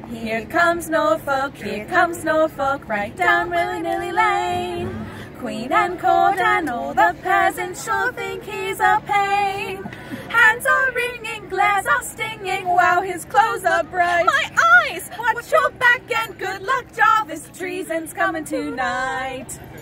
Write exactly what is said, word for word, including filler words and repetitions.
Here comes Norfolk, here comes Norfolk, right down willy-nilly lane. Queen and court and all the peasants sure think he's a pain. Hands are ringing, glares are stinging, wow, his clothes are bright. My eyes! Watch your back and good luck, Jarvis, treason's coming tonight.